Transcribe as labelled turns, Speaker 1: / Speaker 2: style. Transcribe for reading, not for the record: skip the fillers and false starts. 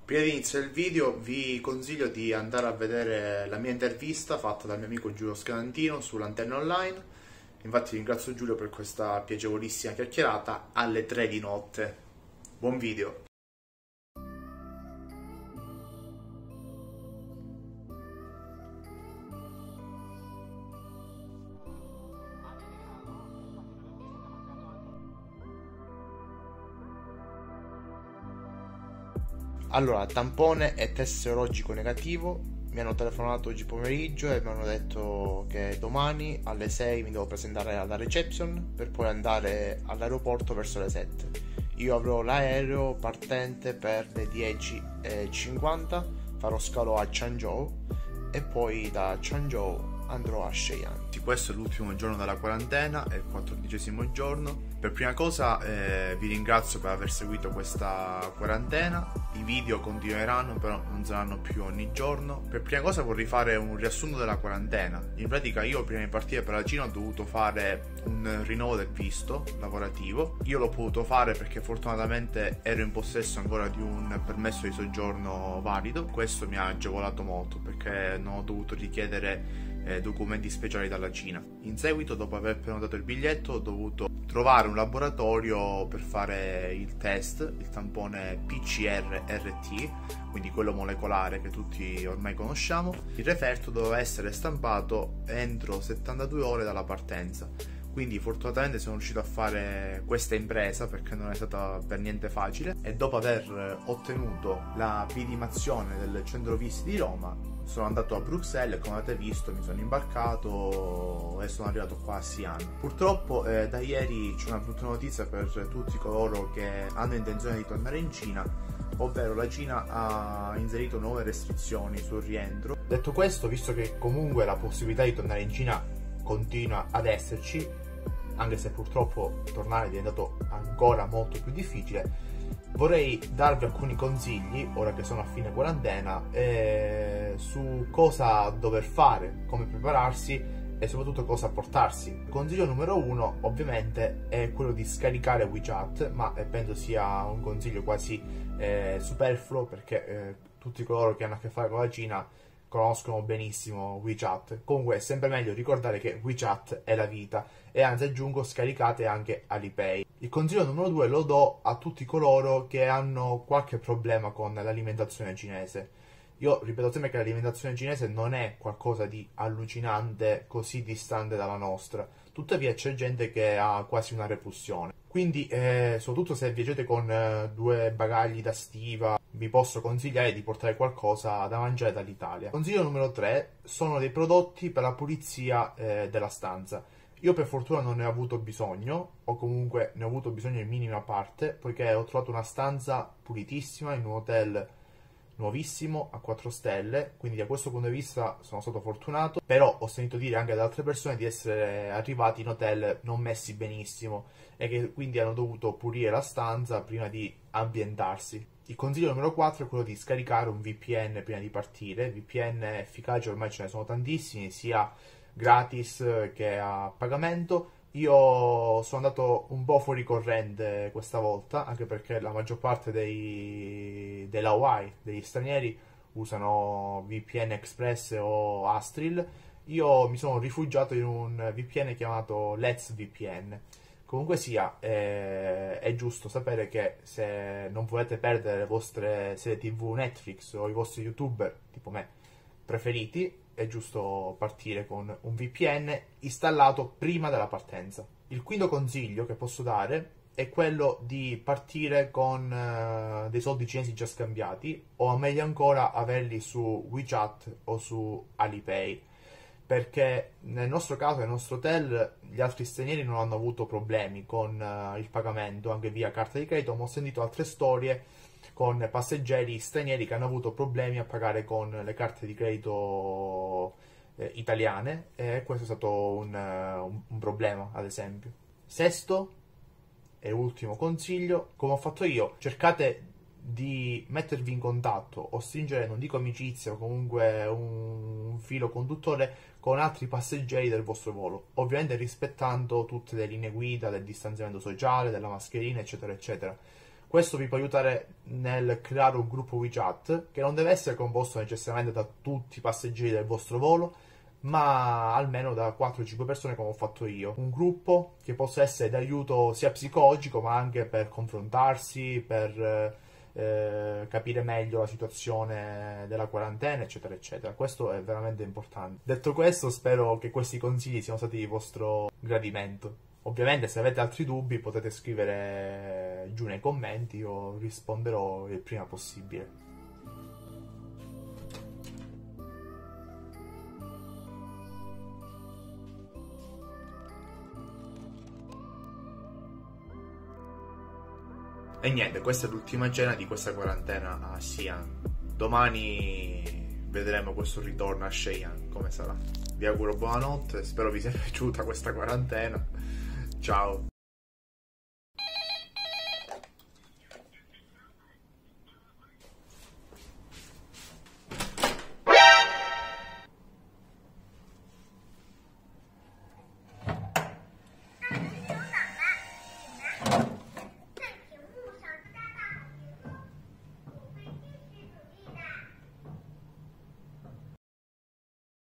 Speaker 1: Prima di iniziare il video vi consiglio di andare a vedere la mia intervista fatta dal mio amico Giulio Scalantino sull'Antenna Online. Infatti ringrazio Giulio per questa piacevolissima chiacchierata alle 3 di notte. Buon video! Allora, tampone e test serologico negativo. Mi hanno telefonato oggi pomeriggio e mi hanno detto che domani alle 6 mi devo presentare alla reception per poi andare all'aeroporto verso le 7. Io avrò l'aereo partente per le 10:50, farò scalo a Changzhou e poi da Changzhou andrò a Shenyang. Questo è l'ultimo giorno della quarantena, è il 14° giorno. Per prima cosa vi ringrazio per aver seguito questa quarantena. I video continueranno, però non saranno più ogni giorno. Per prima cosa vorrei fare un riassunto della quarantena. In pratica io prima di partire per la Cina ho dovuto fare un rinnovo del visto lavorativo. Io l'ho potuto fare perché fortunatamente ero in possesso ancora di un permesso di soggiorno valido. Questo mi ha agevolato molto perché non ho dovuto richiedere documenti speciali dalla Cina. In seguito, dopo aver prenotato il biglietto, ho dovuto trovare un laboratorio per fare il test, il tampone PCR-RT, quindi quello molecolare che tutti ormai conosciamo. Il referto doveva essere stampato entro 72 ore dalla partenza. Quindi fortunatamente sono riuscito a fare questa impresa perché non è stata per niente facile, e dopo aver ottenuto la vidimazione del centro visti di Roma sono andato a Bruxelles e, come avete visto, mi sono imbarcato e sono arrivato qua a Xi'an. Purtroppo da ieri c'è una brutta notizia per tutti coloro che hanno intenzione di tornare in Cina, ovvero la Cina ha inserito nuove restrizioni sul rientro. Detto questo, visto che comunque la possibilità di tornare in Cina continua ad esserci, anche se purtroppo tornare è diventato ancora molto più difficile, vorrei darvi alcuni consigli, ora che sono a fine quarantena, su cosa dover fare, come prepararsi e soprattutto cosa portarsi. Il consiglio numero 1 ovviamente è quello di scaricare WeChat, ma penso sia un consiglio quasi superfluo perché tutti coloro che hanno a che fare con la Cina conoscono benissimo WeChat. Comunque è sempre meglio ricordare che WeChat è la vita, e anzi aggiungo, scaricate anche Alipay. Il consiglio numero 2 lo do a tutti coloro che hanno qualche problema con l'alimentazione cinese. Io ripeto sempre che l'alimentazione cinese non è qualcosa di allucinante, così distante dalla nostra. Tuttavia c'è gente che ha quasi una repulsione. Quindi, soprattutto se viaggiate con 2 bagagli da stiva, vi posso consigliare di portare qualcosa da mangiare dall'Italia. Consiglio numero 3 sono dei prodotti per la pulizia della stanza. Io per fortuna non ne ho avuto bisogno, o comunque ne ho avuto bisogno in minima parte, poiché ho trovato una stanza pulitissima in un hotel nuovissimo a 4 stelle, quindi da questo punto di vista sono stato fortunato. Però ho sentito dire anche da altre persone di essere arrivati in hotel non messi benissimo e che quindi hanno dovuto pulire la stanza prima di ambientarsi. Il consiglio numero 4 è quello di scaricare un VPN prima di partire. VPN efficaci ormai ce ne sono tantissimi, sia gratis che a pagamento. Io sono andato un po' fuori corrente questa volta, anche perché la maggior parte della Hawaii, degli stranieri, usano VPN Express o Astril. Io mi sono rifugiato in un VPN chiamato Let's VPN. Comunque sia, è giusto sapere che se non volete perdere le vostre serie TV Netflix o i vostri YouTuber, tipo me, preferiti, è giusto partire con un VPN installato prima della partenza. Il quinto consiglio che posso dare è quello di partire con dei soldi cinesi già scambiati, o meglio ancora averli su WeChat o su Alipay, perché nel nostro caso, nel nostro hotel, gli altri stranieri non hanno avuto problemi con il pagamento anche via carta di credito, ma ho sentito altre storie con passeggeri stranieri che hanno avuto problemi a pagare con le carte di credito italiane, e questo è stato un problema, ad esempio. Sesto e ultimo consiglio: come ho fatto io, cercate di mettervi in contatto o stringere, non dico amicizia, o comunque un filo conduttore con altri passeggeri del vostro volo, ovviamente rispettando tutte le linee guida del distanziamento sociale, della mascherina, eccetera eccetera.
Speaker 2: Questo vi può aiutare nel creare un gruppo WeChat che non deve essere composto necessariamente da tutti i passeggeri del vostro volo, ma almeno da 4-5 persone come ho fatto io. Un gruppo che possa essere d'aiuto sia psicologico ma anche per confrontarsi, per capire meglio la situazione della quarantena, eccetera, eccetera. Questo è veramente importante. Detto questo, spero che questi consigli siano stati di vostro gradimento. Ovviamente, se avete altri dubbi, potete scrivere giù nei commenti, io risponderò il prima possibile.
Speaker 1: E niente, questa è l'ultima cena di questa quarantena a Xi'an. Domani vedremo questo ritorno a Shenyang, come sarà. Vi auguro buonanotte, spero vi sia piaciuta questa quarantena. Ciao.